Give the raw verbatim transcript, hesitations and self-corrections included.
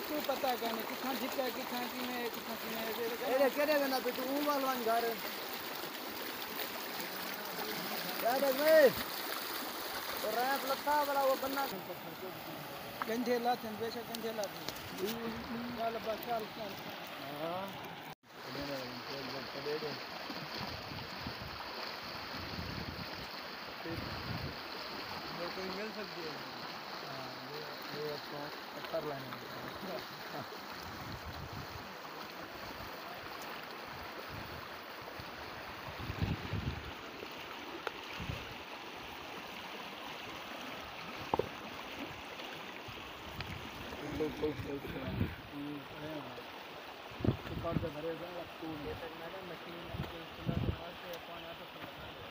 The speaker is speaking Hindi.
तू पता कहने कितना झिका कितना की में कितना की में एरे केरे ना पे तू उमल वन घर याद है मैं तो रैप लता वाला वो बनना कंधे लाते बेशक कंधे लाते चल बस चल चल हां चले दे वो कोई मिल सकती है हां ये ये तो पत्थर लाने लोग लोग चलते हैं तो कौन सा भरेगा तू ये तक मैंने मशीन के चला तो पानी आता